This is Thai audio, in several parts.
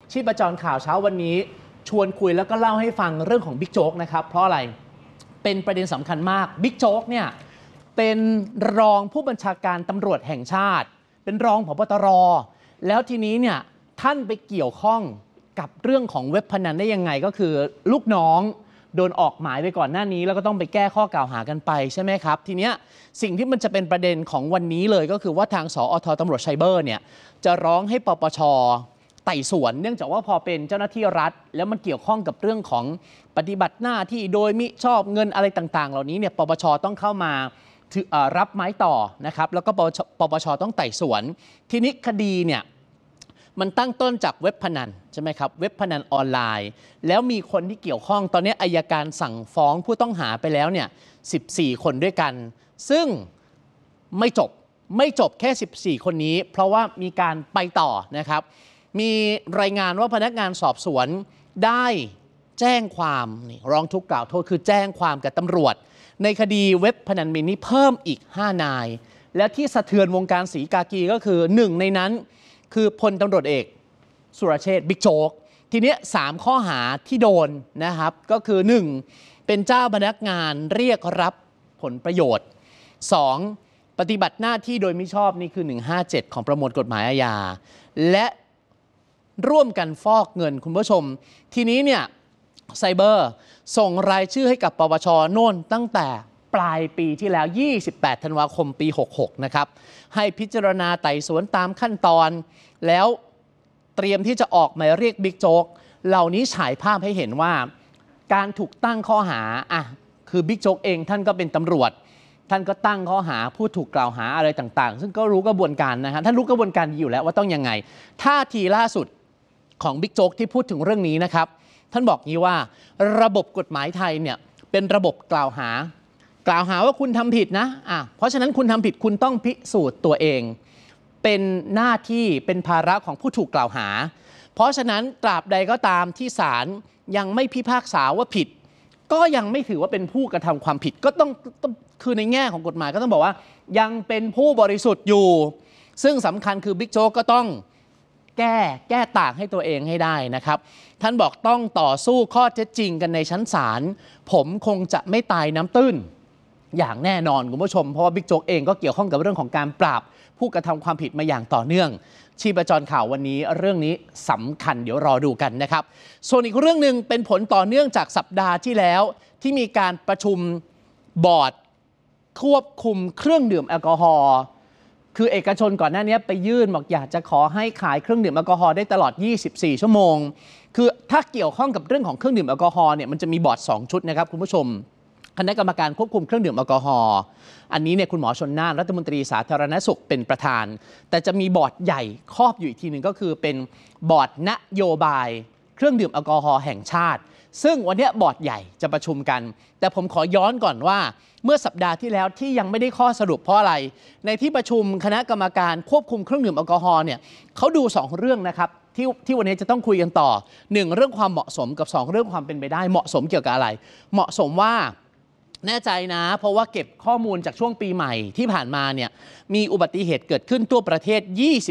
ชีพจรข่าวเช้าวันนี้ชวนคุยแล้วก็เล่าให้ฟังเรื่องของบิ๊กโจ๊กนะครับเพราะอะไรเป็นประเด็นสำคัญมากบิ๊กโจ๊กเนี่ยเป็นรองผู้บัญชาการตำรวจแห่งชาติเป็นรองผบ.ตร.แล้วทีนี้เนี่ยท่านไปเกี่ยวข้องกับเรื่องของเว็บพนันได้ยังไงก็คือลูกน้องโดนออกหมายไปก่อนหน้านี้แล้วก็ต้องไปแก้ข้อกล่าวหากันไปใช่ไหมครับทีเนี้ยสิ่งที่มันจะเป็นประเด็นของวันนี้เลยก็คือว่าทางสอท.ตำรวจไซเบอร์เนี่ยจะร้องให้ปปช.ไต่สวนเนื่องจากว่าพอเป็นเจ้าหน้าที่รัฐแล้วมันเกี่ยวข้องกับเรื่องของปฏิบัติหน้าที่โดยมิชอบเงินอะไรต่างๆเหล่านี้เนี่ยปปช.ต้องเข้ามารับไม้ต่อนะครับแล้วก็ปปช.ต้องไต่สวนทีนี้คดีเนี่ยมันตั้งต้นจากเว็บพนันใช่ไหมครับเว็บพนันออนไลน์แล้วมีคนที่เกี่ยวข้องตอนนี้อัยการสั่งฟ้องผู้ต้องหาไปแล้วเนี่ย14 คนด้วยกันซึ่งไม่จบแค่14 คนนี้เพราะว่ามีการไปต่อนะครับมีรายงานว่าพนักงานสอบสวนได้แจ้งความร้องทุกข์กล่าวโทษคือแจ้งความกับตำรวจในคดีเว็บพนันมินิเพิ่มอีก5 นายและที่สะเทือนวงการศรีกากีก็คือหนึ่งในนั้นคือพลตำรวจเอกสุรเชษฐ์บิ๊กโจ๊กทีนี้3 ข้อหาที่โดนนะครับก็คือ 1. เป็นเจ้าพนักงานเรียกรับผลประโยชน์ 2. ปฏิบัติหน้าที่โดยมิชอบนี่คือ157ของประมวลกฎหมายอาญาและร่วมกันฟอกเงินคุณผู้ชมทีนี้เนี่ยไซเบอร์ส่งรายชื่อให้กับปปช.โน่นตั้งแต่ปลายปีที่แล้ว28 ธันวาคมปี 66นะครับให้พิจารณาไต่สวนตามขั้นตอนแล้วเตรียมที่จะออกหมายเรียกบิ๊กโจ๊กเหล่านี้ฉายภาพให้เห็นว่าการถูกตั้งข้อหาคือบิ๊กโจ๊กเองท่านก็เป็นตำรวจท่านก็ตั้งข้อหาผู้ถูกกล่าวหาอะไรต่างๆซึ่งก็รู้กระบวนการนะฮะท่านรู้กระบวนการอยู่แล้วว่าต้องยังไงท่าทีล่าสุดของบิ๊กโจ๊กที่พูดถึงเรื่องนี้นะครับท่านบอกงี้ว่าระบบกฎหมายไทยเนี่ยเป็นระบบกล่าวหาว่าคุณทำผิดนะเพราะฉะนั้นคุณทำผิดคุณต้องพิสูจน์ตัวเองเป็นหน้าที่เป็นภาระของผู้ถูกกล่าวหาเพราะฉะนั้นตราบใดก็ตามที่ศาลยังไม่พิพากษาว่าผิดก็ยังไม่ถือว่าเป็นผู้กระทำความผิดก็ต้องคือในแง่ของกฎหมายก็ต้องบอกว่ายังเป็นผู้บริสุทธิ์อยู่ซึ่งสำคัญคือบิ๊กโจ๊กก็ต้องแก้ต่างให้ตัวเองให้ได้นะครับท่านบอกต้องต่อสู้ข้อเท็จจริงกันในชั้นศาลผมคงจะไม่ตายน้ำตื้นอย่างแน่นอนคุณผู้ชมเพราะว่าบิ๊กโจ๊กเองก็เกี่ยวข้องกับเรื่องของการปราบผู้กระทำความผิดมาอย่างต่อเนื่องชีพจรข่าววันนี้เรื่องนี้สำคัญเดี๋ยวรอดูกันนะครับส่วนอีกเรื่องหนึ่งเป็นผลต่อเนื่องจากสัปดาห์ที่แล้วที่มีการประชุมบอร์ดควบคุมเครื่องดื่มแอลกอฮอล์คือเอกชนก่อนหน้านี้ไปยื่นบอกอยากจะขอให้ขายเครื่องดื่มแอลกอฮอล์ได้ตลอด24 ชั่วโมงคือถ้าเกี่ยวข้องกับเรื่องของเครื่องดื่มแอลกอฮอล์เนี่ยมันจะมีบอร์ด2 ชุดนะครับคุณผู้ชมคณะกรรมการควบคุมเครื่องดื่มแอลกอฮอล์อันนี้เนี่ยคุณหมอชลน่านรัฐมนตรีสาธารณสุขเป็นประธานแต่จะมีบอร์ดใหญ่ครอบอยู่อีกทีหนึ่งก็คือเป็นบอร์ดนโยบายเครื่องดื่มแอลกอฮอล์แห่งชาติซึ่งวันนี้บอร์ดใหญ่จะประชุมกันแต่ผมขอย้อนก่อนว่าเมื่อสัปดาห์ที่แล้วที่ยังไม่ได้ข้อสรุปเพราะอะไรในที่ประชุมคณะกรรมการควบคุมเครื่องดื่มแอลกอฮอล์เนี่ยเขาดู2 เรื่องนะครับที่วันนี้จะต้องคุยกันต่อ1เรื่องความเหมาะสมกับ2เรื่องความเป็นไปได้เหมาะสมเกี่ยวกับอะไรเหมาะสมว่าแน่ใจนะเพราะว่าเก็บข้อมูลจากช่วงปีใหม่ที่ผ่านมาเนี่ยมีอุบัติเหตุเกิดขึ้นทั่วประเทศ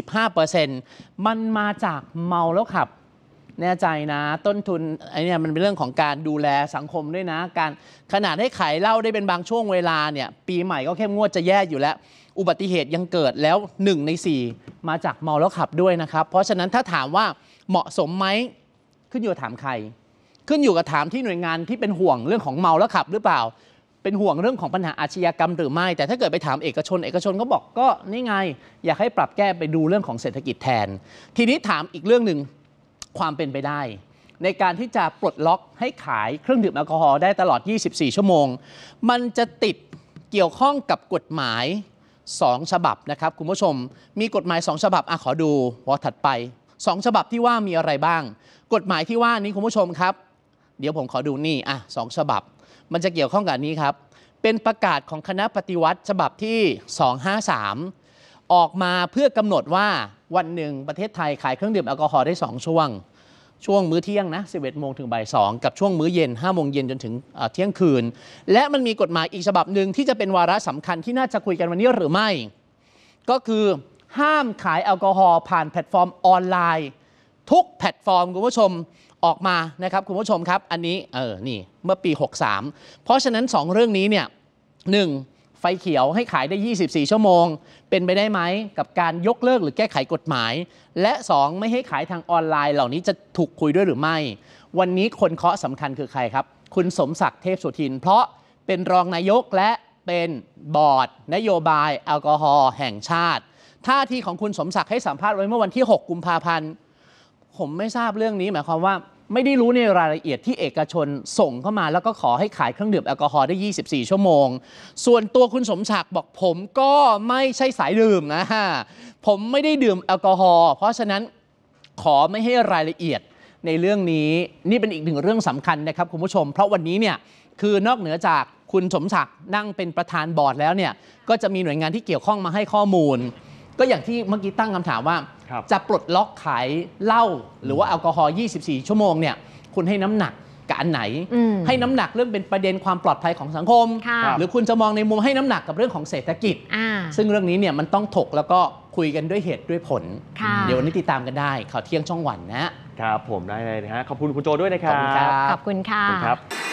25% มันมาจากเมาแล้วขับแน่ใจนะต้นทุนไอ้เนี่ยมันเป็นเรื่องของการดูแลสังคมด้วยนะการขนาดให้ขายเหล้าได้เป็นบางช่วงเวลาเนี่ยปีใหม่ก็เข้มงวดจะแย่อยู่แล้วอุบัติเหตุยังเกิดแล้ว1 ใน 4มาจากเมาแล้วขับด้วยนะครับเพราะฉะนั้นถ้าถามว่าเหมาะสมไหมขึ้นอยู่กับถามใครขึ้นอยู่กับถามที่หน่วยงานที่เป็นห่วงเรื่องของเมาแล้วขับหรือเปล่าเป็นห่วงเรื่องของปัญหาอาชญากรรมหรือไม่แต่ถ้าเกิดไปถามเอกชนก็บอกก็นี่ไงอยากให้ปรับแก้ไปดูเรื่องของเศรษฐกิจแทนทีนี้ถามอีกเรื่องหนึ่งความเป็นไปได้ในการที่จะปลดล็อกให้ขายเครื่องดื่มแอลกอฮอล์ได้ตลอด24 ชั่วโมงมันจะติดเกี่ยวข้องกับกฎหมาย2 ฉบับนะครับคุณผู้ชมมีกฎหมาย2 ฉบับขอดูวอถัดไป2 ฉบับที่ว่ามีอะไรบ้างกฎหมายที่ว่านี้คุณผู้ชมครับเดี๋ยวผมขอดูนี่2 ฉบับมันจะเกี่ยวข้องกับนี้ครับเป็นประกาศของคณะปฏิวัติฉบับที่253ออกมาเพื่อกำหนดว่าวันหนึ่งประเทศไทยขายเครื่องดื่มแอลกอฮอล์ได้2 ช่วงมื้อเที่ยงนะ11 โมงถึงบ่าย 2กับช่วงมื้อเย็น5 โมงเย็นจนถึงเที่ยงคืนและมันมีกฎหมายอีกฉบับหนึ่งที่จะเป็นวาระสำคัญที่น่าจะคุยกันวันนี้หรือไม่ก็คือห้ามขายแอลกอฮอล์ผ่านแพลตฟอร์มออนไลน์ทุกแพลตฟอร์มคุณผู้ชมออกมานะครับคุณผู้ชมครับอันนี้นี่เมื่อปี 63เพราะฉะนั้น2เรื่องนี้เนี่ย1ไฟเขียวให้ขายได้24ชั่วโมงเป็นไปได้ไหมกับการยกเลิกหรือแก้ไขกฎหมายและ2ไม่ให้ขายทางออนไลน์เหล่านี้จะถูกคุยด้วยหรือไม่วันนี้คนเคาะสำคัญคือใครครับคุณสมศักดิ์เทพสุทินเพราะเป็นรองนายกและเป็นบอร์ดนโยบายแอลกอฮอล์แห่งชาติท่าทีของคุณสมศักดิ์ให้สัมภาษณ์ไว้เมื่อวันที่6กุมภาพันธ์ผมไม่ทราบเรื่องนี้หมายความว่าไม่ได้รู้ในรายละเอียดที่เอกชนส่งเข้ามาแล้วก็ขอให้ขายเครื่องดื่มแอลกอฮอล์ได้24ชั่วโมงส่วนตัวคุณสมศักดิ์บอกผมก็ไม่ใช่สายดื่มนะผมไม่ได้ดื่มแอลกอฮอล์เพราะฉะนั้นขอไม่ให้รายละเอียดในเรื่องนี้นี่เป็นอีกหนึ่งเรื่องสำคัญนะครับคุณผู้ชมเพราะวันนี้เนี่ยคือนอกเหนือจากคุณสมศักดิ์นั่งเป็นประธานบอร์ดแล้วเนี่ยก็จะมีหน่วยงานที่เกี่ยวข้องมาให้ข้อมูลก็อย่างที่เมื่อกี้ตั้งคำถามว่าจะปลดล็อกขายเหล้าหรือว่าแอลกอฮอล์24ชั่วโมงเนี่ยคุณให้น้ำหนักกับอันไหนให้น้ำหนักเรื่องเป็นประเด็นความปลอดภัยของสังคมหรือคุณจะมองในมุมให้น้ำหนักกับเรื่องของเศรษฐกิจซึ่งเรื่องนี้เนี่ยมันต้องถกแล้วก็คุยกันด้วยเหตุด้วยผลเดี๋ยววันนี้ติดตามกันได้ข่าวเที่ยงช่องวันนะครับผมได้เลยนะฮะขอบคุณคุณโจด้วยนะครับขอบคุณค่ะ